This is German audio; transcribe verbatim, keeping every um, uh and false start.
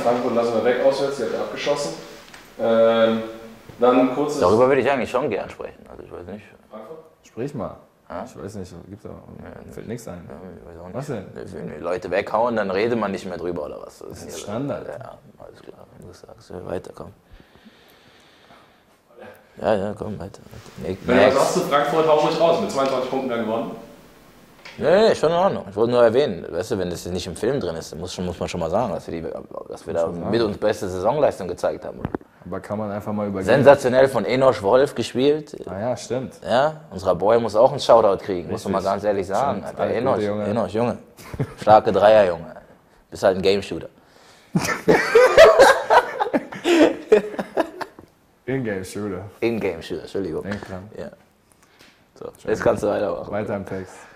Frankfurt lassen wir weg auswärts, die hat er abgeschossen. Ähm, dann kurzes... Darüber würde ich eigentlich schon gern sprechen, also ich weiß nicht. Frankfurt? Sprich mal. Ja? Ich weiß nicht, gibt's da, ja, fällt nichts ein. Ja, ich weiß auch nicht. Was denn? Wenn die Leute weghauen, dann redet man nicht mehr drüber oder was? Das ist Standard. Ja, alles klar, wenn du sagst, ja, weiter, komm. Ja, ja, komm, weiter. weiter. Wenn du was sagst zu Frankfurt, hau ruhig raus. Mit zweiundzwanzig Punkten mehr gewonnen. Nee, nee, schon in Ordnung. Ich wollte nur erwähnen, weißt du, wenn das nicht im Film drin ist, dann muss, schon, muss man schon mal sagen, dass wir, die, dass wir da mit uns beste Saisonleistung gezeigt haben. Aber kann man einfach mal übergehen. Sensationell von Enoch Wolf gespielt. Ah ja, stimmt. Ja, unser Boy muss auch einen Shoutout kriegen, Richtig. muss man mal ganz ehrlich sagen. Stimmt. Alter, Enoch, Junge. Enoch, Junge. Starke Dreier, Junge. Bist halt ein Game-Shooter. In-Game-Shooter. In-Game-Shooter, Entschuldigung. Denk dran. Ja. So, jetzt kannst du weitermachen. Weiter im Text.